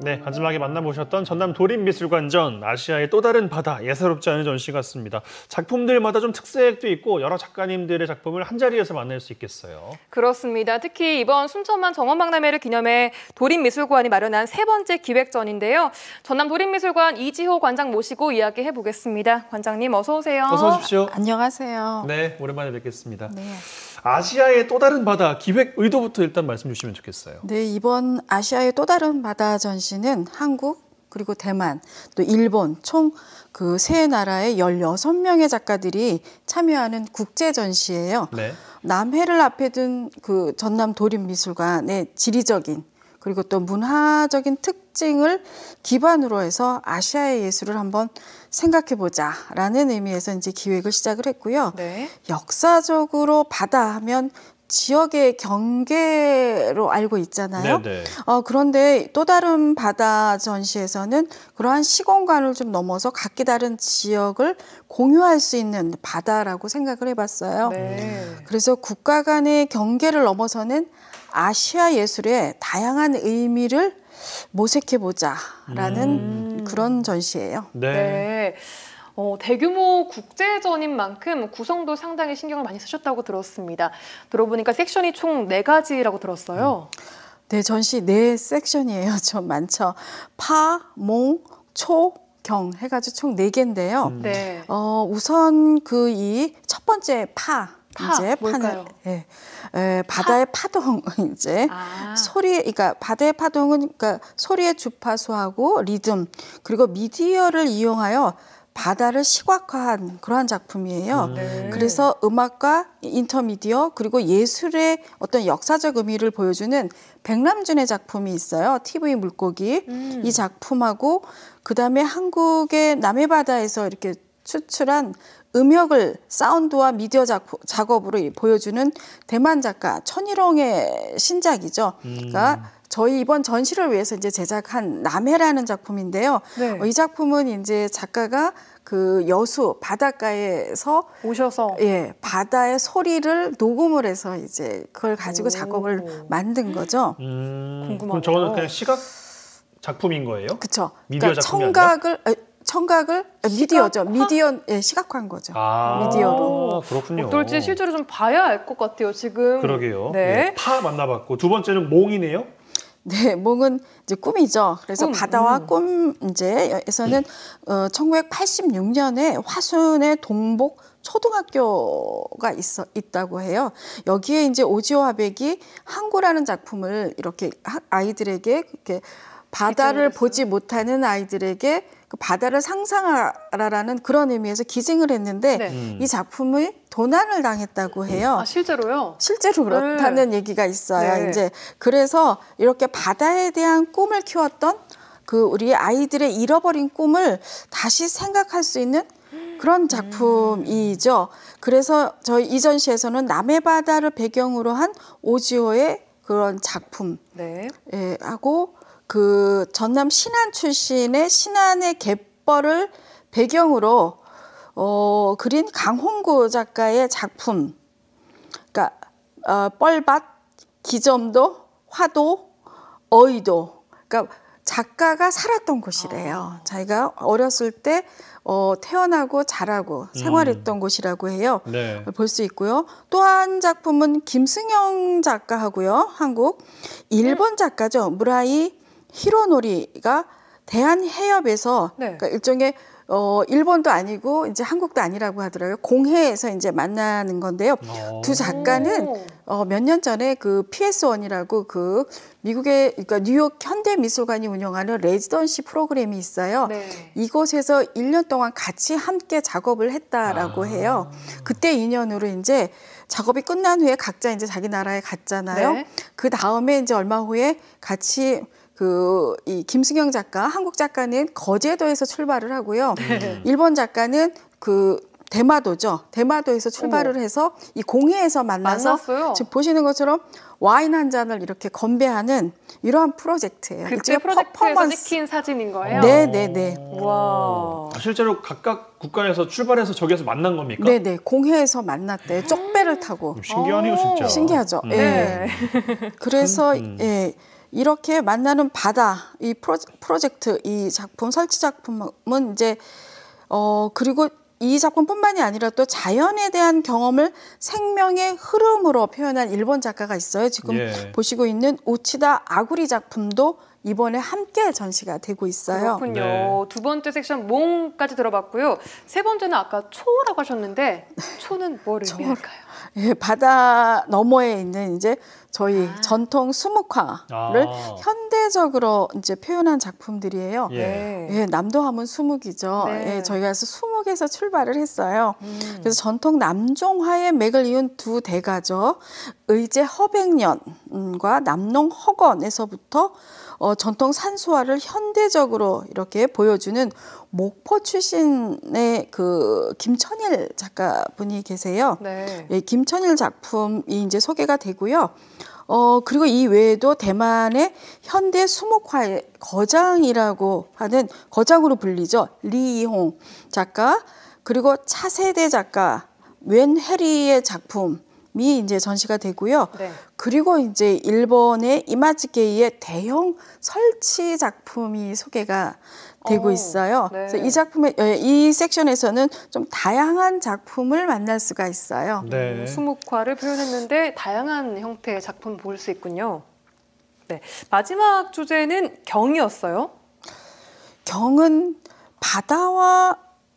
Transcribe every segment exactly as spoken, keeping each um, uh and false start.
네, 마지막에 만나보셨던 전남 도립미술관전, 아시아의 또 다른 바다, 예사롭지 않은 전시 같습니다. 작품들마다 좀 특색도 있고 여러 작가님들의 작품을 한자리에서 만날 수 있겠어요. 그렇습니다. 특히 이번 순천만 정원박람회를 기념해 도립미술관이 마련한 세 번째 기획전인데요. 전남 도립미술관 이지호 관장 모시고 이야기해보겠습니다. 관장님 어서 오세요. 어서 오십시오. 안녕하세요. 네, 오랜만에 뵙겠습니다. 네. 아시아의 또 다른 바다, 기획 의도부터 일단 말씀 주시면 좋겠어요. 네, 이번 아시아의 또 다른 바다 전시는 한국, 그리고 대만, 또 일본 총 그 세 나라의 열여섯 명의 작가들이 참여하는 국제 전시예요. 네. 남해를 앞에 둔 그 전남 도립미술관의 지리적인 그리고 또 문화적인 특징을 기반으로 해서 아시아의 예술을 한번 생각해보자라는 의미에서 이제 기획을 시작을 했고요. 네. 역사적으로 바다 하면 지역의 경계로 알고 있잖아요. 네네. 어, 그런데 또 다른 바다 전시에서는 그러한 시공간을 좀 넘어서 각기 다른 지역을 공유할 수 있는 바다라고 생각을 해봤어요. 네. 그래서 국가 간의 경계를 넘어서는 아시아 예술의 다양한 의미를 모색해보자라는 음. 그런 전시예요. 네. 네. 어, 대규모 국제전인 만큼 구성도 상당히 신경을 많이 쓰셨다고 들었습니다. 들어보니까 섹션이 총 네 가지라고 들었어요. 네, 전시 네 섹션이에요. 좀 많죠. 파, 몽, 초, 경 해가지고 총 네 개인데요. 음. 네. 어, 우선 그 이 첫 번째 파, 파, 이제 뭘까요? 파는 예, 에, 바다의 파동 이제 아. 소리, 그러니까 바다의 파동은 그러니까 소리의 주파수하고 리듬 그리고 미디어를 이용하여 바다를 시각화한 그러한 작품이에요. 음. 네. 그래서 음악과 인터미디어 그리고 예술의 어떤 역사적 의미를 보여주는 백남준의 작품이 있어요. 티비 물고기. 음. 이 작품하고 그다음에 한국의 남해바다에서 이렇게 추출한 음역을 사운드와 미디어 작품, 작업으로 보여주는 대만 작가 천일홍의 신작이죠. 음. 그러니까 저희 이번 전시를 위해서 이제 제작한 남해라는 작품인데요. 네. 어, 이 작품은 이제 작가가 그 여수 바닷가에서 오셔서 예 바다의 소리를 녹음을 해서 이제 그걸 가지고 오. 작업을 만든 거죠. 음, 궁금하네요. 그럼 저거는 그냥 시각 작품인 거예요? 그렇죠. 미디어 그러니까 작품이 청각을 에, 청각을 아, 미디어죠. 시각화? 미디어 예, 시각화한 거죠. 아, 미디어로. 그렇군요. 어떨지 실제로 좀 봐야 알 것 같아요. 지금. 그러게요. 네. 네, 파 만나봤고 두 번째는 몽이네요. 네, 몽은 이제 꿈이죠. 그래서 꿈, 바다와 음. 꿈 이제에서는 어, 천구백팔십육 년에 화순의 동복 초등학교가 있어 있다고 해요. 여기에 이제 오지호 화백이 항구라는 작품을 이렇게 하- 아이들에게 이렇게 바다를 기증을 보지 못하는 아이들에게 그 바다를 상상하라라는 그런 의미에서 기증을 했는데 네. 음. 이 작품이 도난을 당했다고 해요. 아, 실제로요? 실제로 그렇다는 얘기가 있어요. 네. 이제 그래서 이렇게 바다에 대한 꿈을 키웠던 그 우리 아이들의 잃어버린 꿈을 다시 생각할 수 있는 그런 작품이죠. 그래서 저희 이 전시에서는 남해바다를 배경으로 한 오지호의 그런 작품 네. 예, 하고 그 전남 신안 출신의 신안의 갯벌을 배경으로 어, 그린 강홍구 작가의 작품, 그러니까 어, 뻘밭, 기점도, 화도, 어이도, 그러니까 작가가 살았던 곳이래요. 자기가 어렸을 때 어, 태어나고 자라고 생활했던 음. 곳이라고 해요. 네. 볼 수 있고요. 또 한 작품은 김승영 작가하고요. 한국 일본 작가죠. 무라이 히로노리가 대한해협에서 네. 그러니까 일종의 어, 일본도 아니고 이제 한국도 아니라고 하더라고요. 공해에서 이제 만나는 건데요. 어. 두 작가는 오. 어, 몇 년 전에 그 피에스원이라고 그 미국의 그러니까 뉴욕 현대미술관이 운영하는 레지던시 프로그램이 있어요. 네. 이곳에서 일 년 동안 같이 함께 작업을 했다라고 아. 해요. 그때 인연으로 이제 작업이 끝난 후에 각자 이제 자기 나라에 갔잖아요. 네. 그 다음에 이제 얼마 후에 같이 그 이 김승영 작가, 한국 작가는 거제도에서 출발을 하고요. 네. 일본 작가는 그 대마도죠. 대마도에서 출발을 어머. 해서 이 공해에서 만나서 만났어요. 지금 보시는 것처럼 와인 한 잔을 이렇게 건배하는 이러한 프로젝트예요. 그때 일종의 프로젝트에서 퍼포먼스. 찍힌 사진인 거예요? 네, 네, 네. 와. 아, 실제로 각각 국가에서 출발해서 저기에서 만난 겁니까? 네, 네. 공해에서 만났대. 쪽배를 타고. 신기하네요, 오. 진짜. 신기하죠. 음. 예. 네. 그래서 음. 예. 이렇게 만나는 바다 이 프로제, 프로젝트 이 작품 설치 작품은 이제 어 그리고 이 작품뿐만이 아니라 또 자연에 대한 경험을 생명의 흐름으로 표현한 일본 작가가 있어요. 지금 예. 보시고 있는 우치다 아구리 작품도 이번에 함께 전시가 되고 있어요. 그렇군요. 네. 두 번째 섹션 몽까지 들어봤고요. 세 번째는 아까 초라고 하셨는데 초는 뭘 의미할까요? 예, 바다 너머에 있는 이제 저희 아. 전통 수묵화를 아. 현대적으로 이제 표현한 작품들이에요. 예. 네. 예, 남도 하면 수묵이죠. 네. 예, 저희가 그래서 수묵에서 출발을 했어요. 음. 그래서 전통 남종화의 맥을 이은 두 대가죠. 의제 허백년과 남농 허건에서부터 어, 전통 산수화를 현대적으로 이렇게 보여주는 목포 출신의 그 김천일 작가분이 계세요. 네. 예, 김천일 작품이 이제 소개가 되고요. 어, 그리고 이 외에도 대만의 현대 수목화의 거장이라고 하는 거장으로 불리죠. 리이홍 작가, 그리고 차세대 작가 웬 해리의 작품이 이제 전시가 되고요. 네. 그리고 이제 일본의 이마츠게이의 대형 설치 작품이 소개가 되고 오, 있어요. 네. 그래서 이 작품의 이 섹션에서는 좀 다양한 작품을 만날 수가 있어요. 네. 음, 수묵화를 표현했는데 다양한 형태의 작품 볼 수 있군요. 네. 마지막 주제는 경이었어요. 경은 바다와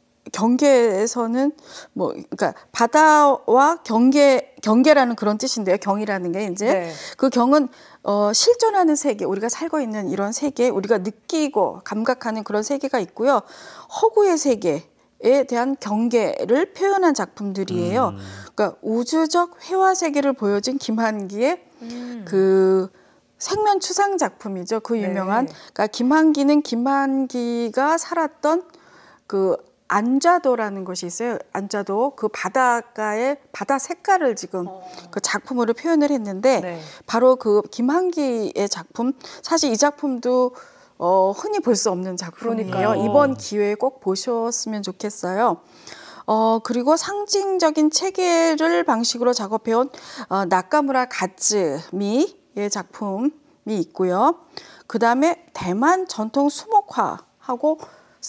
경계에서는 뭐 그러니까 바다와 경계 경계라는 그런 뜻인데요. 경이라는 게 이제 네. 그 경은 어, 실존하는 세계, 우리가 살고 있는 이런 세계, 우리가 느끼고 감각하는 그런 세계가 있고요. 허구의 세계에 대한 경계를 표현한 작품들이에요. 음. 그러니까 우주적 회화 세계를 보여준 김한기의 음. 그 생면 추상 작품이죠. 그 유명한. 네. 그러니까 김한기는 김한기가 살았던 그 안좌도라는 것이 있어요. 안좌도 그 바닷가의 바다 색깔을 지금 어. 그 작품으로 표현을 했는데 네. 바로 그 김한기의 작품, 사실 이 작품도 어, 흔히 볼 수 없는 작품이에요. 그러니까요. 이번 기회에 꼭 보셨으면 좋겠어요. 어, 그리고 상징적인 체계를 방식으로 작업해온 어, 나카무라 가츠미의 작품이 있고요. 그 다음에 대만 전통 수목화하고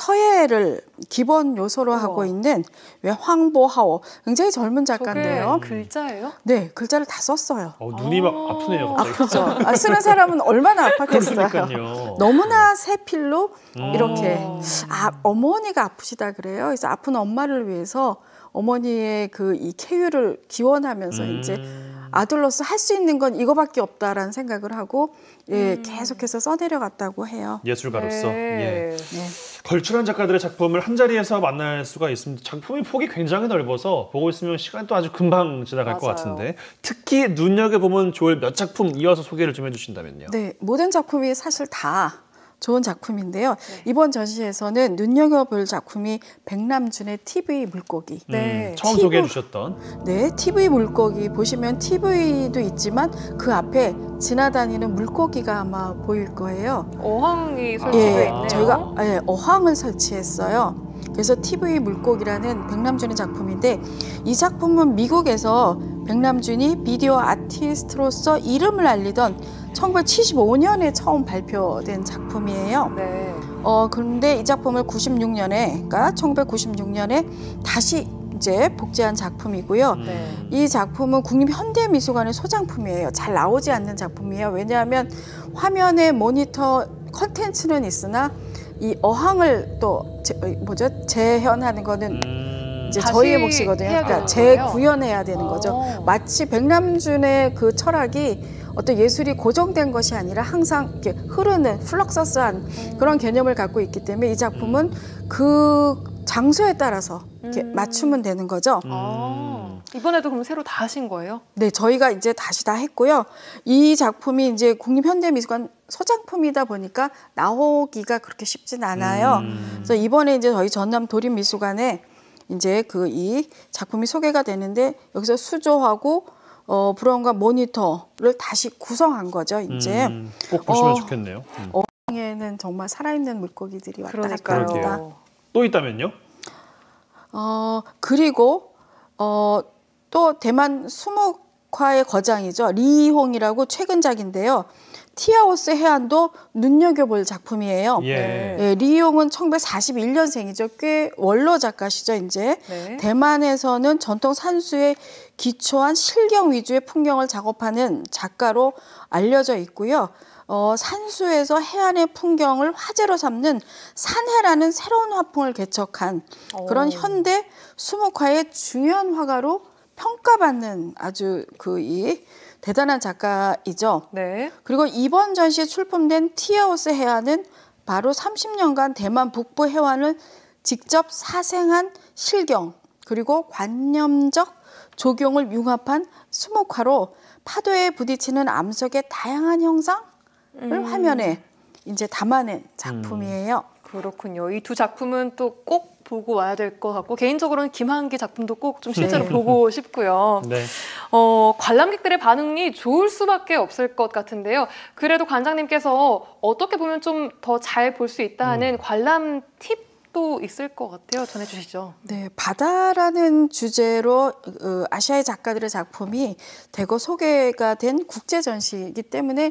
서예를 기본 요소로 우와. 하고 있는 왜 황보하오, 굉장히 젊은 작가인데요. 저게 글자예요? 네, 글자를 다 썼어요. 어, 눈이 막 아. 아프네요. 갑자기. 아프죠. 아, 쓰는 사람은 얼마나 아팠겠어요. 그러니까요. 너무나 새 필로 음. 이렇게 어. 아 어머니가 아프시다 그래요. 그래서 아픈 엄마를 위해서 어머니의 그 이 쾌유를 기원하면서 음. 이제 아들로서 할 수 있는 건 이거밖에 없다라는 생각을 하고 예, 음. 계속해서 써내려갔다고 해요. 예술가로서. 예. 네. 네. 걸출한 작가들의 작품을 한 자리에서 만날 수가 있습니다. 작품의 폭이 굉장히 넓어서 보고 있으면 시간도 아주 금방 지나갈 것 맞아요. 같은데 특히 눈여겨보면 좋을 몇 작품 이어서 소개를 좀 해주신다면요. 네, 모든 작품이 사실 다 좋은 작품인데요. 이번 전시에서는 눈여겨볼 작품이 백남준의 티비 물고기. 네. 음, 처음 티브. 소개해 주셨던 네, 티비 물고기 보시면 티비도 있지만 그 앞에 지나다니는 물고기가 아마 보일 거예요. 어항이 설치되어 예, 있네요. 저희가 예, 어항을 설치했어요. 그래서 티비 물고기라는 백남준의 작품인데 이 작품은 미국에서 백남준이 비디오 아티스트로서 이름을 알리던 천구백칠십오 년에 처음 발표된 작품이에요. 네. 어, 그런데 이 작품을 구십육 년에, 그러니까 천구백구십육 년에 다시 이제 복제한 작품이고요. 음. 네. 이 작품은 국립현대미술관의 소장품이에요. 잘 나오지 않는 작품이에요. 왜냐하면 화면에 모니터 컨텐츠는 있으나 이 어항을 또 제, 뭐죠? 재현하는 거는 음. 이제 다시 저희의 몫이거든요. 해야 그러니까 되는 거예요? 재구현해야 되는 거죠. 어. 마치 백남준의 그 철학이 어떤 예술이 고정된 것이 아니라 항상 이렇게 흐르는 플럭서스한 그런 개념을 갖고 있기 때문에 이 작품은 그 장소에 따라서 이렇게 음. 맞추면 되는 거죠. 아, 이번에도 그럼 새로 다 하신 거예요? 네, 저희가 이제 다시 다 했고요. 이 작품이 이제 국립현대미술관 소장품이다 보니까 나오기가 그렇게 쉽진 않아요. 음. 그래서 이번에 이제 저희 전남 도립미술관에 이제 그 이 작품이 소개가 되는데 여기서 수조하고 어, 브라운과 모니터를 다시 구성한 거죠. 이제 음, 꼭 보시면 어. 좋겠네요. 음. 에는 정말 살아있는 물고기들이 왔다 갔다 그러니까요. 합니다. 그러게요. 또 있다면요? 어, 그리고 어, 또 대만 수묵화의 거장이죠. 리홍이라고 최근작인데요. 티아오스 해안도 눈여겨볼 작품이에요. 예. 예, 리용은 천구백사십일 년생이죠. 꽤 원로 작가시죠, 이제. 네. 대만에서는 전통 산수에 기초한 실경 위주의 풍경을 작업하는 작가로 알려져 있고요. 어, 산수에서 해안의 풍경을 화제로 삼는 산해라는 새로운 화풍을 개척한 그런 오. 현대 수묵화의 중요한 화가로 평가받는 아주 그 이 대단한 작가이죠. 네. 그리고 이번 전시에 출품된 티아오스 해안은 바로 삼십 년간 대만 북부 해안을 직접 사생한 실경 그리고 관념적 조경을 융합한 수묵화로 파도에 부딪히는 암석의 다양한 형상을 음. 화면에 이제 담아낸 작품이에요. 그렇군요. 이 두 작품은 또 꼭 보고 와야 될 것 같고 개인적으로는 김한기 작품도 꼭 좀 실제로 네. 보고 싶고요. 네. 어, 관람객들의 반응이 좋을 수밖에 없을 것 같은데요. 그래도 관장님께서 어떻게 보면 좀 더 잘 볼 수 있다 하는 음. 관람 팁도 있을 것 같아요. 전해주시죠. 네, 바다라는 주제로 어, 아시아의 작가들의 작품이 대거 소개가 된 국제 전시이기 때문에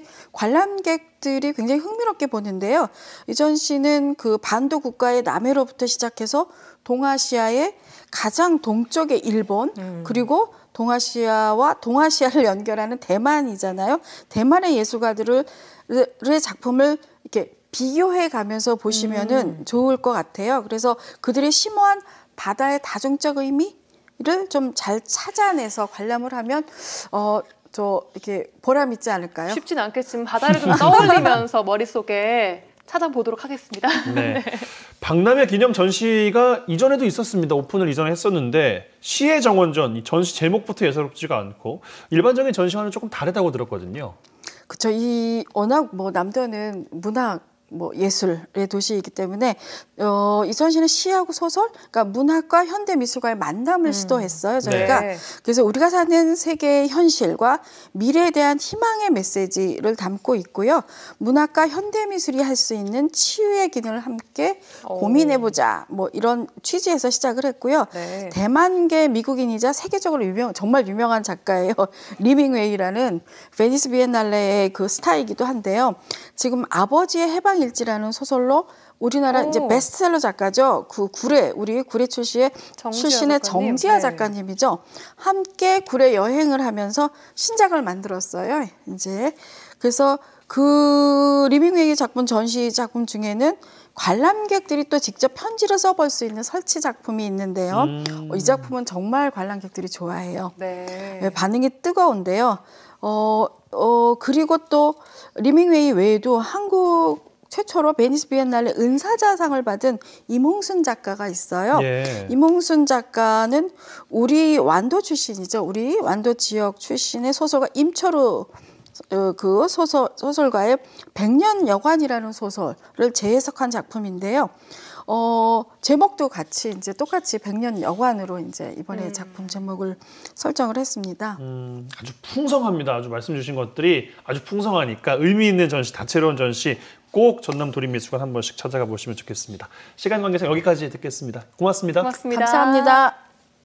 관람객들이 굉장히 흥미롭게 보는데요. 이 전시는 그 반도 국가의 남해로부터 시작해서 동아시아의 가장 동쪽의 일본 음. 그리고 동아시아와 동아시아를 연결하는 대만이잖아요. 대만의 예술가들을 의 작품을 이렇게 비교해 가면서 보시면은 음. 좋을 것 같아요. 그래서 그들의 심오한 바다의 다중적 의미를 좀 잘 찾아내서 관람을 하면 어, 저 이렇게 보람 있지 않을까요? 쉽진 않겠지만 바다를 좀 떠올리면서 머릿속에 찾아보도록 하겠습니다. 네. 박람회 기념 전시가 이전에도 있었습니다. 오픈을 이전에 했었는데 시의 정원전, 이 전시 제목부터 예사롭지가 않고 일반적인 전시와는 조금 다르다고 들었거든요. 그렇죠. 이 워낙 뭐 남도는 문학 뭐 예술의 도시이기 때문에 어, 이 전시는 시하고 소설, 그러니까 문학과 현대 미술과의 만남을 음. 시도했어요. 저희가 네. 그래서 우리가 사는 세계의 현실과 미래에 대한 희망의 메시지를 담고 있고요. 문학과 현대 미술이 할 수 있는 치유의 기능을 함께 오. 고민해보자. 뭐 이런 취지에서 시작을 했고요. 네. 대만계 미국인이자 세계적으로 유명 정말 유명한 작가예요. 리밍웨이라는 베니스 비엔날레의 그 스타이기도 한데요. 지금 아버지의 해방일지라는 소설로 우리나라 오. 이제 베스트셀러 작가죠. 그 구례 우리 구례 출시의 정지아 출신의 작가님. 정지아 네. 작가님이죠. 함께 구례 여행을 하면서 신작을 만들었어요. 이제 그래서 그 리밍웨이 작품 전시 작품 중에는 관람객들이 또 직접 편지를 써볼 수 있는 설치 작품이 있는데요. 음. 어, 이 작품은 정말 관람객들이 좋아해요. 네. 네, 반응이 뜨거운데요. 어, 어, 그리고 또 리밍웨이 외에도 한국 최초로 베니스 비엔날레 은사자상을 받은 임홍순 작가가 있어요. 예. 임홍순 작가는 우리 완도 출신이죠. 우리 완도 지역 출신의 소설가 임철우 어, 그 소설, 소설가의 백년 여관이라는 소설을 재해석한 작품인데요. 어, 제목도 같이 이제 똑같이 백년 여관으로 이제 이번에 음. 작품 제목을 설정을 했습니다. 음, 아주 풍성합니다. 아주 말씀 주신 것들이 아주 풍성하니까 의미 있는 전시, 다채로운 전시 꼭 전남 도립미술관 한 번씩 찾아가 보시면 좋겠습니다. 시간 관계상 여기까지 듣겠습니다. 고맙습니다. 고맙습니다. 감사합니다.